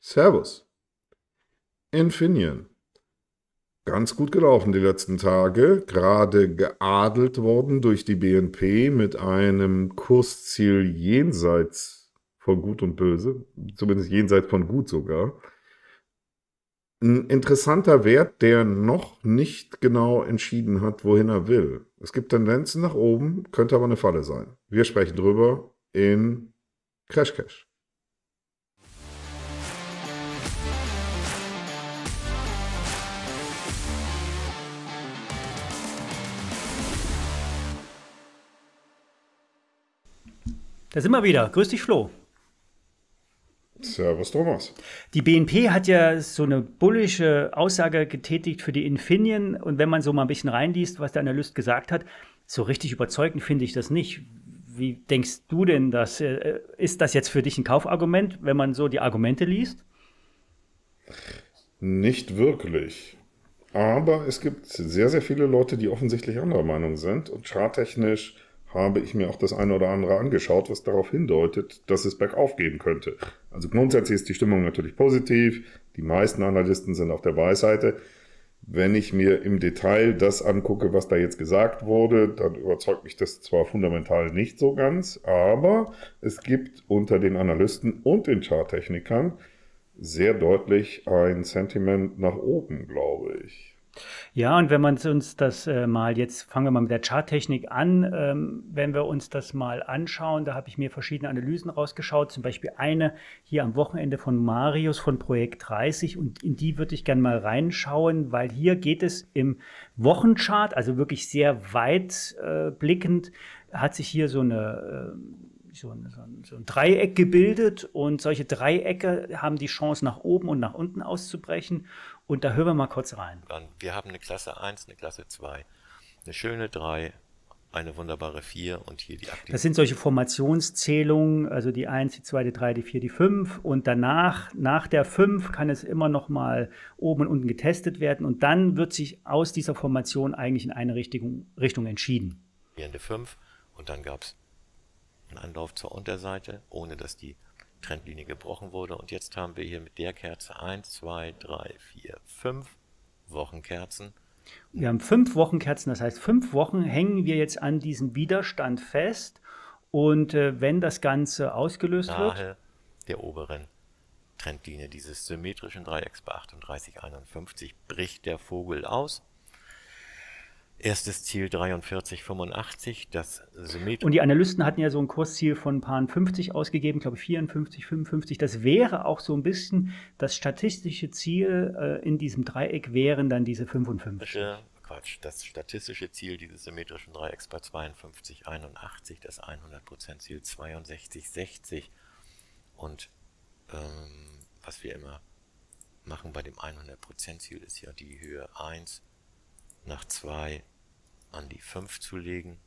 Servus. Infineon. Ganz gut gelaufen die letzten Tage, gerade geadelt worden durch die BNP mit einem Kursziel jenseits von Gut und Böse, zumindest jenseits von Gut sogar. Ein interessanter Wert, der noch nicht genau entschieden hat, wohin er will. Es gibt Tendenzen nach oben, könnte aber eine Falle sein. Wir sprechen drüber in Crash Cash. Da sind wir wieder. Grüß dich, Flo. Servus, Thomas. Die BNP hat ja so eine bullische Aussage getätigt für die Infineon. Und wenn man so mal ein bisschen reinliest, was der Analyst gesagt hat, so richtig überzeugend finde ich das nicht. Wie denkst du denn, ist das jetzt für dich ein Kaufargument, wenn man so die Argumente liest? Nicht wirklich. Aber es gibt sehr, sehr viele Leute, die offensichtlich anderer Meinung sind. Und charttechnisch habe ich mir auch das eine oder andere angeschaut, was darauf hindeutet, dass es bergauf gehen könnte. Also grundsätzlich ist die Stimmung natürlich positiv. Die meisten Analysten sind auf der Buy-Seite. Wenn ich mir im Detail das angucke, was da jetzt gesagt wurde, dann überzeugt mich das zwar fundamental nicht so ganz, aber es gibt unter den Analysten und den Charttechnikern sehr deutlich ein Sentiment nach oben, glaube ich. Ja, und wenn man uns das mal, jetzt fangen wir mal mit der Charttechnik an, wenn wir uns das mal anschauen, da habe ich mir verschiedene Analysen rausgeschaut, zum Beispiel eine hier am Wochenende von Marius von Projekt 30 und in die würde ich gerne mal reinschauen, weil hier geht es im Wochenchart, also wirklich sehr weit blickend, hat sich hier so ein Dreieck gebildet und solche Dreiecke haben die Chance nach oben und nach unten auszubrechen und da hören wir mal kurz rein. Wir haben eine Klasse 1, eine Klasse 2, eine schöne 3, eine wunderbare 4 und hier die Aktivität. Das sind solche Formationszählungen, also die 1, die 2, die 3, die 4, die 5 und danach, nach der 5 kann es immer noch mal oben und unten getestet werden und dann wird sich aus dieser Formation eigentlich in eine Richtung entschieden. Hier eine 5 und dann gab es einen Anlauf zur Unterseite, ohne dass die Trendlinie gebrochen wurde. Und jetzt haben wir hier mit der Kerze 1, 2, 3, 4, 5 Wochenkerzen. Wir haben 5 Wochenkerzen, das heißt 5 Wochen hängen wir jetzt an diesem Widerstand fest. Und wenn das Ganze ausgelöst wird, Nahe der oberen Trendlinie dieses symmetrischen Dreiecks bei 38,51 bricht der Vogel aus. Erstes Ziel 43,85, das symmetrische. Und die Analysten hatten ja so ein Kursziel von ein paar 50 ausgegeben, ich glaube 54, 55. Das wäre auch so ein bisschen das statistische Ziel in diesem Dreieck wären dann diese 55. Das statistische Ziel dieses symmetrischen Dreiecks bei 52,81, das 100% Ziel 62,60 und was wir immer machen bei dem 100% Ziel ist ja die Höhe 1 nach 2 an die 5 zu legen.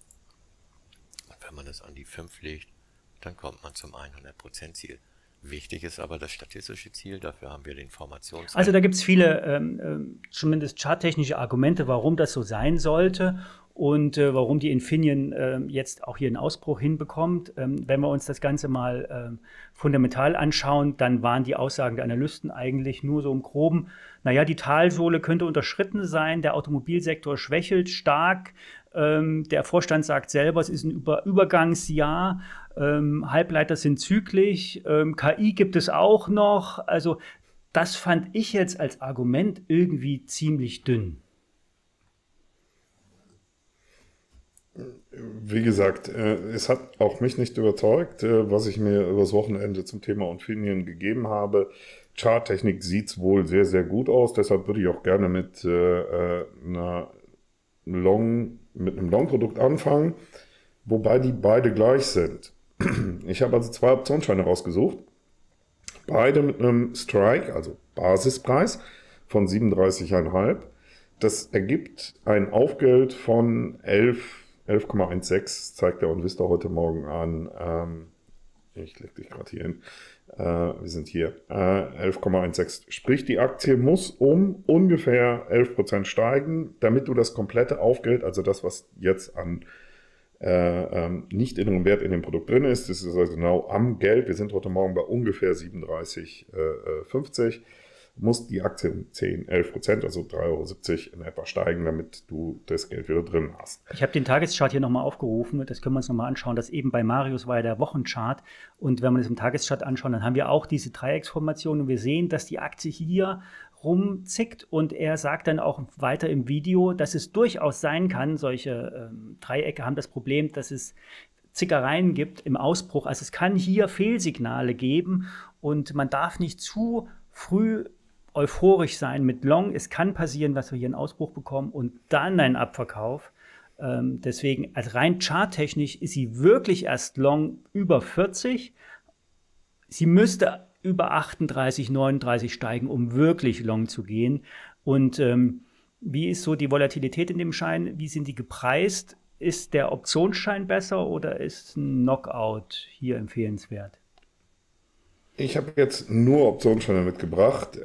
Und wenn man es an die 5 legt, dann kommt man zum 100% Ziel. Wichtig ist aber das statistische Ziel, dafür haben wir den Formationswert. Also da gibt es viele, zumindest charttechnische Argumente, warum das so sein sollte und warum die Infineon jetzt auch hier einen Ausbruch hinbekommt. Wenn wir uns das Ganze mal fundamental anschauen, dann waren die Aussagen der Analysten eigentlich nur so im Groben, naja, die Talsohle könnte unterschritten sein, der Automobilsektor schwächelt stark, der Vorstand sagt selber, es ist ein Übergangsjahr, Halbleiter sind zyklisch, KI gibt es auch noch, also das fand ich jetzt als Argument irgendwie ziemlich dünn. Wie gesagt, es hat auch mich nicht überzeugt, was ich mir übers Wochenende zum Thema Infineon gegeben habe. Charttechnik sieht es wohl sehr, sehr gut aus, deshalb würde ich auch gerne mit einem Long-Produkt anfangen, wobei die beide gleich sind. Ich habe also 2 Optionsscheine rausgesucht, beide mit einem Strike, also Basispreis von 37,5. Das ergibt ein Aufgeld von 11,16, zeigt der OnVista heute Morgen an. Ich lege dich gerade hier hin. Wir sind hier. 11,16. Sprich, die Aktie muss um ungefähr 11% steigen, damit du das komplette Aufgeld, also das, was jetzt an nicht inneren Wert in dem Produkt drin ist. Das ist also genau am Geld. Wir sind heute Morgen bei ungefähr 37,50. Muss die Aktie um 10, 11%, also 3,70 € in etwa steigen, damit du das Geld wieder drin hast. Ich habe den Tageschart hier nochmal aufgerufen, das können wir uns nochmal anschauen. Das eben bei Marius war ja der Wochenchart. Und wenn wir das im Tageschart anschauen, dann haben wir auch diese Dreiecksformation und wir sehen, dass die Aktie hier rumzickt. Und er sagt dann auch weiter im Video, dass es durchaus sein kann, solche Dreiecke haben das Problem, dass es Zickereien gibt im Ausbruch. Also es kann hier Fehlsignale geben und man darf nicht zu früh euphorisch sein mit Long. Es kann passieren, dass wir hier einen Ausbruch bekommen und dann einen Abverkauf. Deswegen, also rein charttechnisch ist sie wirklich erst Long über 40. Sie müsste über 38, 39 steigen, um wirklich Long zu gehen. Und wie ist so die Volatilität in dem Schein? Wie sind die gepreist? Ist der Optionsschein besser oder ist ein Knockout hier empfehlenswert? Ich habe jetzt nur Optionsscheine mitgebracht.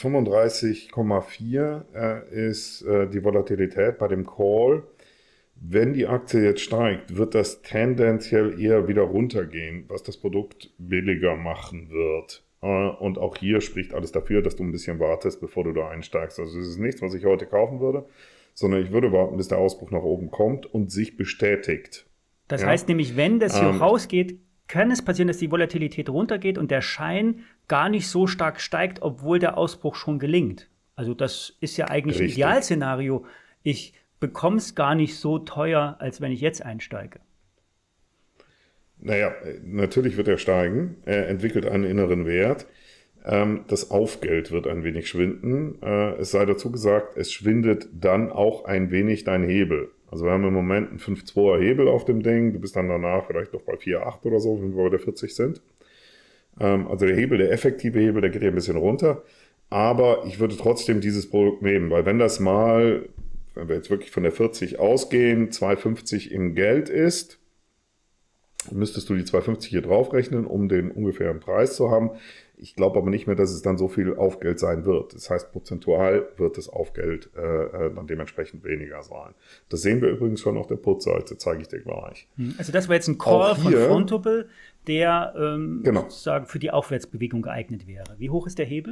35,4 ist die Volatilität bei dem Call. Wenn die Aktie jetzt steigt, wird das tendenziell eher wieder runtergehen, was das Produkt billiger machen wird. Und auch hier spricht alles dafür, dass du ein bisschen wartest, bevor du da einsteigst. Also es ist nichts, was ich heute kaufen würde, sondern ich würde warten, bis der Ausbruch nach oben kommt und sich bestätigt. Das heißt nämlich, wenn das hier rausgeht, kann es passieren, dass die Volatilität runtergeht und der Schein gar nicht so stark steigt, obwohl der Ausbruch schon gelingt. Also das ist ja eigentlich ein Idealszenario. Ich bekomme es gar nicht so teuer, als wenn ich jetzt einsteige. Naja, natürlich wird er steigen. Er entwickelt einen inneren Wert. Das Aufgeld wird ein wenig schwinden. Es sei dazu gesagt, es schwindet dann auch ein wenig dein Hebel. Also wir haben im Moment einen 5,2er Hebel auf dem Ding. Du bist dann danach vielleicht noch bei 4,8 oder so, wenn wir bei der 40 sind. Also der Hebel, der effektive Hebel, der geht ja ein bisschen runter. Aber ich würde trotzdem dieses Produkt nehmen, weil wenn das mal, wenn wir jetzt wirklich von der 40 ausgehen, 2,50 im Geld ist, müsstest du die 2,50 hier draufrechnen, um den ungefähren Preis zu haben. Ich glaube aber nicht mehr, dass es dann so viel Aufgeld sein wird. Das heißt, prozentual wird das Aufgeld dann dementsprechend weniger sein. Das sehen wir übrigens schon auf der Put-Seite, zeige ich dir gleich. Also das war jetzt ein Call von Frontable, der sozusagen für die Aufwärtsbewegung geeignet wäre. Wie hoch ist der Hebel?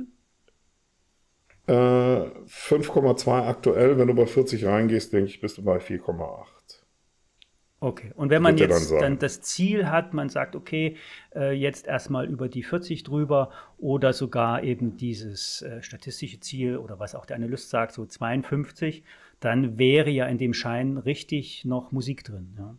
5,2 aktuell. Wenn du bei 40 reingehst, denke ich, bist du bei 4,8. Okay, und wenn man jetzt dann das Ziel hat, man sagt, okay, jetzt erstmal über die 40 drüber oder sogar eben dieses statistische Ziel oder was auch der Analyst sagt, so 52, dann wäre ja in dem Schein richtig noch Musik drin. Ja.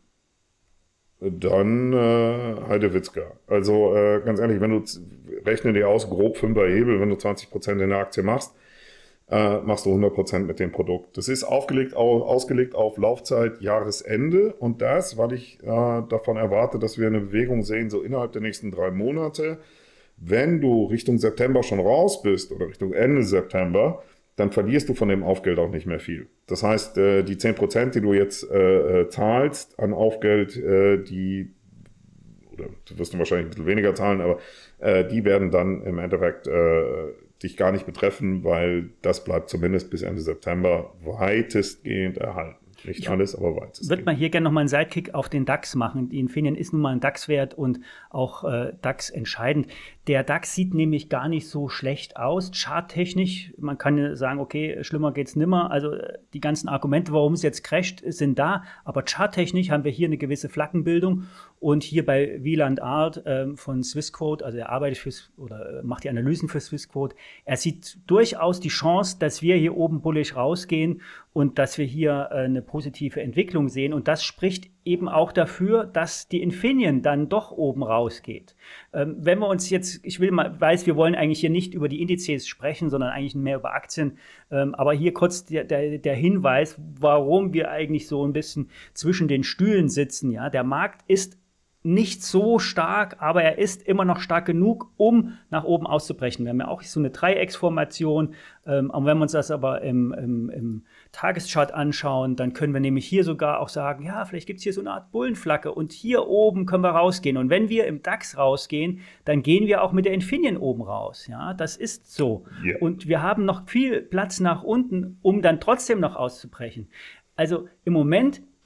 Dann Heidewitzka. Also ganz ehrlich, wenn du rechne dir aus, grob 5er Hebel, wenn du 20% in der Aktie machst, machst du 100% mit dem Produkt. Das ist ausgelegt auf Laufzeit Jahresende und das, weil ich davon erwarte, dass wir eine Bewegung sehen, so innerhalb der nächsten 3 Monate. Wenn du Richtung September schon raus bist oder Richtung Ende September, dann verlierst du von dem Aufgeld auch nicht mehr viel. Das heißt, die 10%, die du jetzt zahlst an Aufgeld, oder du wirst du wahrscheinlich ein bisschen weniger zahlen, aber die werden dann im Endeffekt dich gar nicht betreffen, weil das bleibt zumindest bis Ende September weitestgehend erhalten. Nicht alles, aber weitestgehend. Ich würde mal hier gerne nochmal einen Sidekick auf den DAX machen. Die Infineon ist nun mal ein DAX-Wert und auch DAX entscheidend. Der DAX sieht nämlich gar nicht so schlecht aus, charttechnisch. Man kann sagen, okay, schlimmer geht's nimmer. Also die ganzen Argumente, warum es jetzt crasht, sind da. Aber charttechnisch haben wir hier eine gewisse Flaggenbildung. Und hier bei Wieland Art von Swissquote, also er arbeitet macht die Analysen für Swissquote, er sieht durchaus die Chance, dass wir hier oben bullisch rausgehen und dass wir hier eine positive Entwicklung sehen. Und das spricht eben auch dafür, dass die Infineon dann doch oben rausgeht. Wenn wir uns jetzt, weiß, wir wollen eigentlich hier nicht über die Indizes sprechen, sondern eigentlich mehr über Aktien. Aber hier kurz der Hinweis, warum wir eigentlich so ein bisschen zwischen den Stühlen sitzen. Ja, der Markt ist nicht so stark, aber er ist immer noch stark genug, um nach oben auszubrechen. Wir haben ja auch so eine Dreiecksformation. Und wenn wir uns das aber im Tageschart anschauen, dann können wir nämlich hier sogar auch sagen, ja, vielleicht gibt es hier so eine Art Bullenflagge und hier oben können wir rausgehen. Und wenn wir im DAX rausgehen, dann gehen wir auch mit der Infineon oben raus. Ja, das ist so. Yeah. Und wir haben noch viel Platz nach unten, um dann trotzdem noch auszubrechen. Also im Moment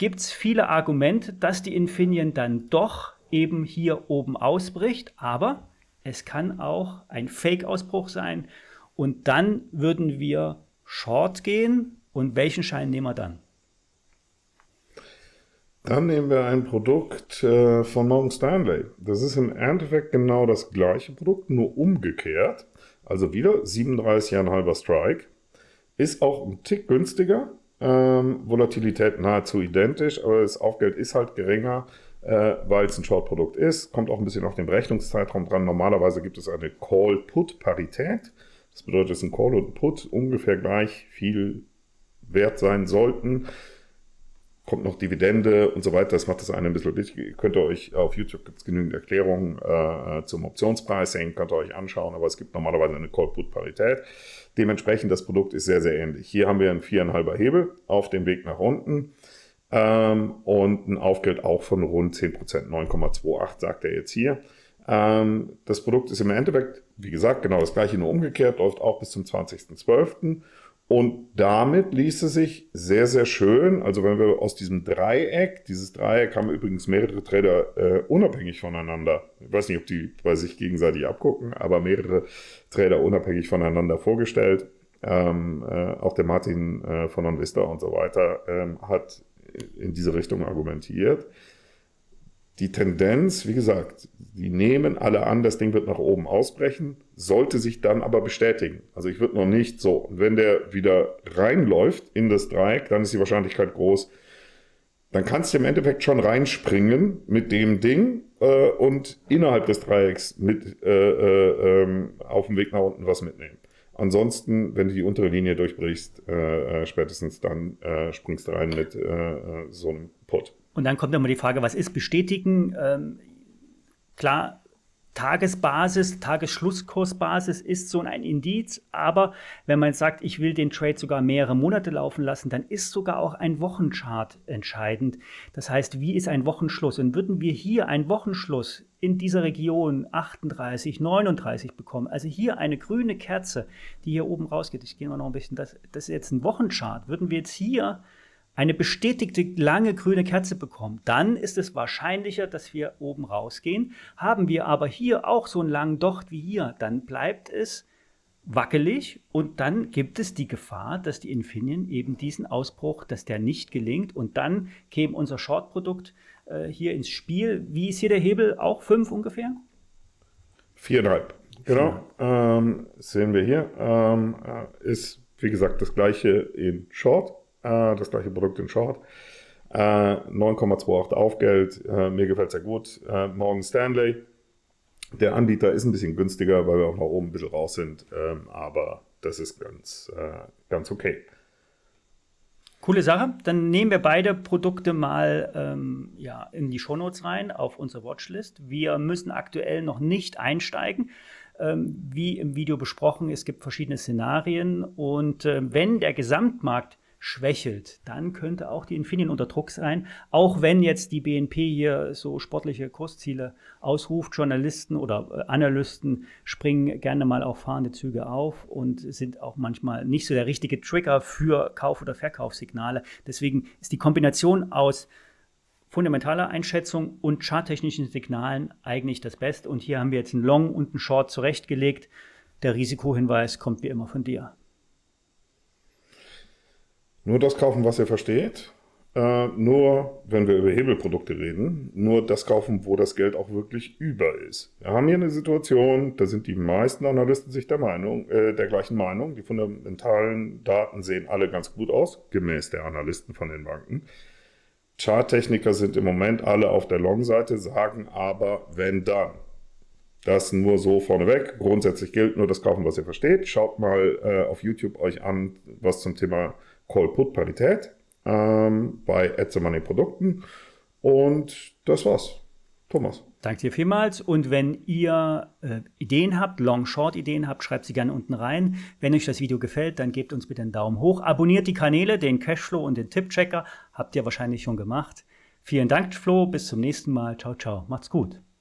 gibt es viele Argumente, dass die Infineon dann doch eben hier oben ausbricht, aber es kann auch ein Fake-Ausbruch sein und dann würden wir Short gehen. Und welchen Schein nehmen wir dann? Dann nehmen wir ein Produkt von Morgan Stanley. Das ist im Endeffekt genau das gleiche Produkt, nur umgekehrt. Also wieder 37,5er Strike. Ist auch ein Tick günstiger. Volatilität nahezu identisch, aber das Aufgeld ist halt geringer, weil es ein Short-Produkt ist. Kommt auch ein bisschen auf den Berechnungszeitraum dran. Normalerweise gibt es eine Call-Put-Parität. Das bedeutet, dass ein Call und ein Put ungefähr gleich viel wert sein sollten. Kommt noch Dividende und so weiter. Das macht das eine ein bisschen wichtig. Ihr könnt euch auf YouTube, gibt es genügend Erklärungen zum Optionspricing, könnt ihr euch anschauen, aber es gibt normalerweise eine Call-Put-Parität. Dementsprechend, das Produkt ist sehr, sehr ähnlich. Hier haben wir einen 4,5er Hebel auf dem Weg nach unten und ein Aufgeld auch von rund 10%, 9,28 sagt er jetzt hier. Das Produkt ist im Endeffekt, wie gesagt, genau das gleiche, nur umgekehrt, läuft auch bis zum 20.12. Und damit ließe sich sehr, sehr schön, also wenn wir aus diesem Dreieck, dieses Dreieck haben übrigens mehrere Trader unabhängig voneinander, ich weiß nicht, ob die bei sich gegenseitig abgucken, aber mehrere Trader unabhängig voneinander vorgestellt. Auch der Martin von OnVista und so weiter hat in diese Richtung argumentiert. Die Tendenz, wie gesagt, die nehmen alle an, das Ding wird nach oben ausbrechen, sollte sich dann aber bestätigen. Also ich würde noch nicht so. Und wenn der wieder reinläuft in das Dreieck, dann ist die Wahrscheinlichkeit groß, dann kannst du im Endeffekt schon reinspringen mit dem Ding und innerhalb des Dreiecks mit auf dem Weg nach unten was mitnehmen. Ansonsten, wenn du die untere Linie durchbrichst, spätestens dann springst du rein mit so einem Put. Und dann kommt immer die Frage, was ist bestätigen? Klar, Tagesbasis, Tagesschlusskursbasis ist so ein Indiz, aber wenn man sagt, ich will den Trade sogar mehrere Monate laufen lassen, dann ist sogar auch ein Wochenchart entscheidend. Das heißt, wie ist ein Wochenschluss? Und würden wir hier einen Wochenschluss in dieser Region 38, 39 bekommen, also hier eine grüne Kerze, die hier oben rausgeht, ich gehe mal noch ein bisschen, das ist jetzt ein Wochenchart, würden wir jetzt hier eine bestätigte lange grüne Kerze bekommen, dann ist es wahrscheinlicher, dass wir oben rausgehen. Haben wir aber hier auch so einen langen Docht wie hier, dann bleibt es wackelig und dann gibt es die Gefahr, dass die Infineon eben diesen Ausbruch, dass der nicht gelingt und dann käme unser Short-Produkt hier ins Spiel. Wie ist hier der Hebel? Auch 5 ungefähr? 4,5. Genau, sehen wir hier. Ist, wie gesagt, das gleiche in Short. Das gleiche Produkt in Short. 9,28 Aufgeld. Mir gefällt es sehr gut. Morgan Stanley. Der Anbieter ist ein bisschen günstiger, weil wir auch nach oben ein bisschen raus sind. Aber das ist ganz okay. Coole Sache. Dann nehmen wir beide Produkte mal in die Shownotes rein, auf unsere Watchlist. Wir müssen aktuell noch nicht einsteigen. Wie im Video besprochen, es gibt verschiedene Szenarien. Und wenn der Gesamtmarkt schwächelt, dann könnte auch die Infineon unter Druck sein, auch wenn jetzt die BNP hier so sportliche Kursziele ausruft. Journalisten oder Analysten springen gerne mal auf fahrende Züge auf und sind auch manchmal nicht so der richtige Trigger für Kauf- oder Verkaufssignale. Deswegen ist die Kombination aus fundamentaler Einschätzung und charttechnischen Signalen eigentlich das Beste. Und hier haben wir jetzt einen Long und einen Short zurechtgelegt. Der Risikohinweis kommt wie immer von dir. Nur das kaufen, was ihr versteht. Nur, wenn wir über Hebelprodukte reden, nur das kaufen, wo das Geld auch wirklich über ist. Wir haben hier eine Situation, da sind die meisten Analysten sich der gleichen Meinung. Die fundamentalen Daten sehen alle ganz gut aus, gemäß der Analysten von den Banken. Charttechniker sind im Moment alle auf der Long-Seite, sagen aber, wenn dann. Das nur so vorneweg. Grundsätzlich gilt nur das kaufen, was ihr versteht. Schaut mal auf YouTube euch an, was zum Thema Call-Put-Parität bei @TheMoney-Produkten. Und das war's. Thomas. Danke dir vielmals. Und wenn ihr Ideen habt, Long-Short-Ideen habt, schreibt sie gerne unten rein. Wenn euch das Video gefällt, dann gebt uns bitte einen Daumen hoch. Abonniert die Kanäle, den Cashflow und den Tipp-Checker. Habt ihr wahrscheinlich schon gemacht. Vielen Dank, Flo. Bis zum nächsten Mal. Ciao, ciao. Macht's gut.